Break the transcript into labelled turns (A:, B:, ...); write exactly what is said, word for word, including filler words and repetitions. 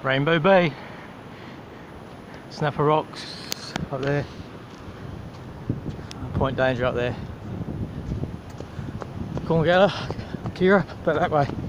A: Rainbow Bay, Snapper Rocks up there, Point Danger up there, Corngeller, Kira, back that way.